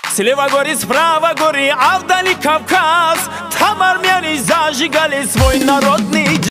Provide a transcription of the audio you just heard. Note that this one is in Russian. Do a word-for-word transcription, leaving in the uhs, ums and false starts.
Слева горы, справа горы, а вдали Кавказ. Там армяне зажигали свой народный